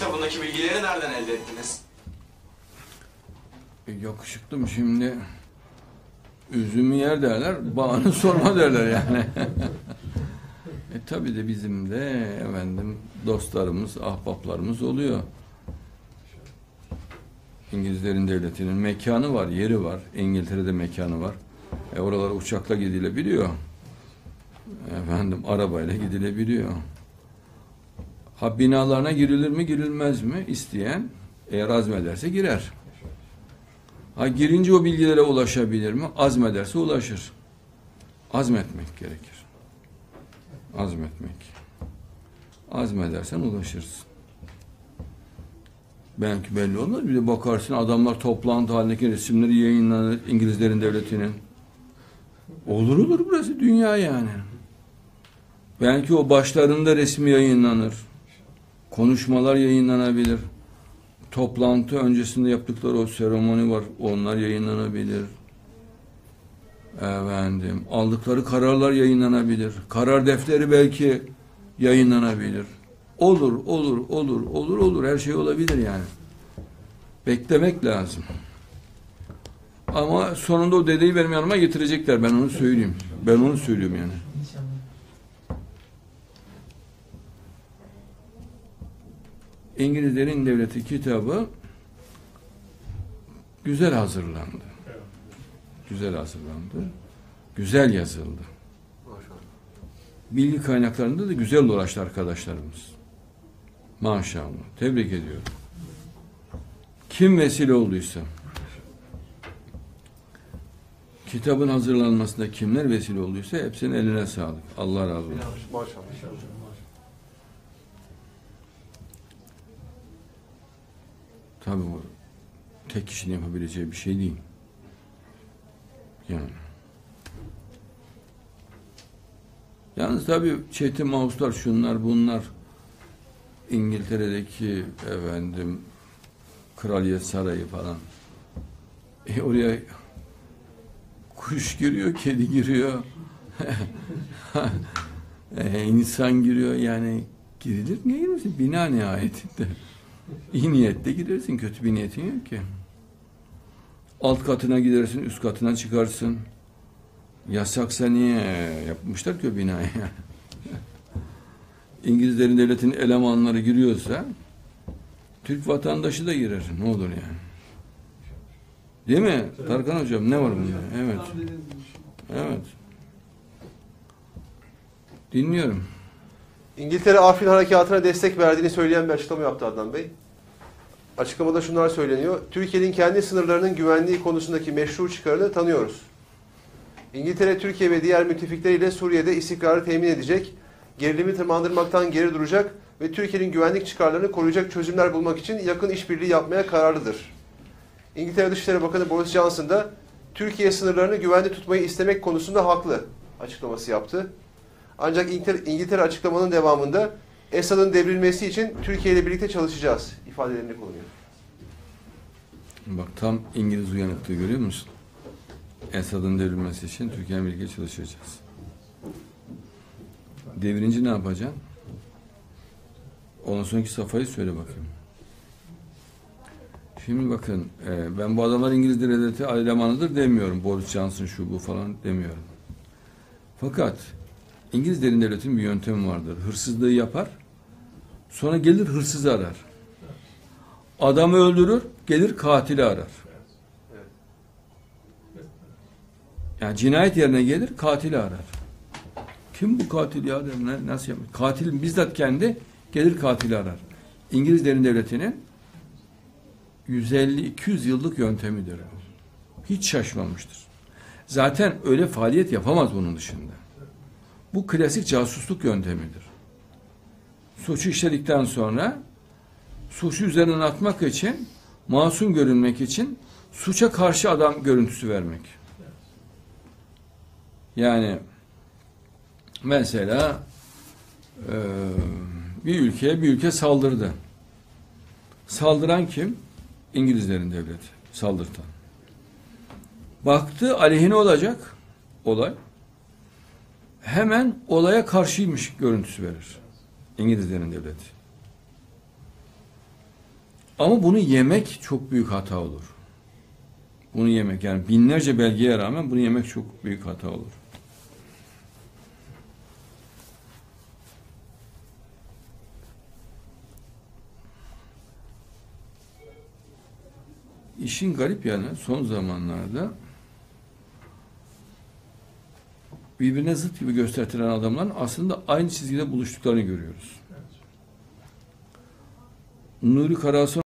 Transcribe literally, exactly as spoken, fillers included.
kitabındaki bilgileri nereden elde ettiniz? E, yakışıklım şimdi üzümü yer derler, bağını sorma derler yani. e tabi de bizim de efendim dostlarımız, ahbaplarımız oluyor. İngilizlerin devletinin mekanı var, yeri var. İngiltere'de mekanı var. E oralara uçakla gidilebiliyor. Efendim arabayla gidilebiliyor. Ha binalarına girilir mi girilmez mi? İsteyen eğer azmederse girer. Ha girince o bilgilere ulaşabilir mi? Azmederse ulaşır. Azmetmek gerekir. Azmetmek. Azmedersen ulaşırsın. Belki belli olmaz. Bir de bakarsın adamlar toplantı halindeki resimleri yayınlanır İngilizlerin devletinin. Olur olur burası dünya yani. Belki o başlarında resmi yayınlanır. Konuşmalar yayınlanabilir. Toplantı öncesinde yaptıkları o seremoni var. Onlar yayınlanabilir. Efendim, aldıkları kararlar yayınlanabilir. Karar defteri belki yayınlanabilir. Olur, olur, olur, olur, olur. Her şey olabilir yani. Beklemek lazım. Ama sonunda o dedeyi benim yanıma getirecekler. Ben onu söyleyeyim. Ben onu söylüyorum yani. İngilizlerin Devleti kitabı güzel hazırlandı. Güzel hazırlandı. Güzel yazıldı. Bilgi kaynaklarında da güzel uğraştı arkadaşlarımız. Maşallah. Tebrik ediyorum. Kim vesile olduysa, kitabın hazırlanmasında kimler vesile olduysa hepsinin eline sağlık. Allah razı olsun. Maşallah. Tabii bu tek kişinin yapabileceği bir şey değil. Yani. Yalnız tabii çetin mağuslar şunlar bunlar İngiltere'deki efendim Kraliyet Sarayı falan. E oraya kuş giriyor, kedi giriyor. e, insan giriyor yani girilir. Niye girmesin? Bina nihayetinde. İyi niyetle gidersin. Kötü bir niyetin yok ki. Alt katına gidersin, üst katına çıkarsın. Yasaksa niye yapmışlar ki o binayı? İngilizlerin devletinin elemanları giriyorsa Türk vatandaşı da girer. Ne olur yani. Değil mi? Tarkan hocam ne var bunda? Evet. Evet. Dinliyorum. İngiltere Afrin Harekatı'na destek verdiğini söyleyen bir açıklama yaptı Adnan Bey. Açıklamada şunlar söyleniyor. Türkiye'nin kendi sınırlarının güvenliği konusundaki meşru çıkarını tanıyoruz. İngiltere, Türkiye ve diğer müttefikleriyle Suriye'de istikrarı temin edecek, gerilimi tırmandırmaktan geri duracak ve Türkiye'nin güvenlik çıkarlarını koruyacak çözümler bulmak için yakın işbirliği yapmaya kararlıdır. İngiltere Dışişleri Bakanı Boris Johnson da Türkiye sınırlarını güvende tutmayı istemek konusunda haklı açıklaması yaptı. Ancak İngiltere, İngiltere açıklamanın devamında Esad'ın devrilmesi için Türkiye ile birlikte çalışacağız ifadelerini kullanıyor. Bak tam İngiliz uyanıklığı görüyor musun? Esad'ın devrilmesi için Türkiye'yle birlikte çalışacağız. Devirince ne yapacaksın? Ondan sonraki safhayı söyle bakayım. Şimdi bakın, e, ben bu adamlar İngiliz devleti elemanıdır demiyorum. Boris Johnson şu bu falan demiyorum. Fakat İngilizlerin devletinin bir yöntemi vardır. Hırsızlığı yapar, sonra gelir hırsızı arar. Adamı öldürür, gelir katili arar. Yani cinayet yerine gelir, katili arar. Kim bu katil ya? Nasıl yapmış? Katilin bizzat kendi gelir katili arar. İngilizlerin devletinin yüz elli iki yüz yıllık yöntemidir. Hiç şaşmamıştır. Zaten öyle faaliyet yapamaz bunun dışında. Bu klasik casusluk yöntemidir. Suçu işledikten sonra suçu üzerinden atmak için, masum görünmek için suça karşı adam görüntüsü vermek. Yani mesela e, bir ülkeye bir ülke saldırdı. Saldıran kim? İngilizlerin devleti. Saldırtan. Baktı aleyhine olacak olay. Hemen olaya karşıymış görüntüsü verir. İngilizlerin devleti. Ama bunu yemek çok büyük hata olur. Bunu yemek, yani binlerce belgeye rağmen bunu yemek çok büyük hata olur. İşin garip yanı son zamanlarda birbirine zıt gibi göstertilen adamların aslında aynı çizgide buluştuklarını görüyoruz. Nuri Karasu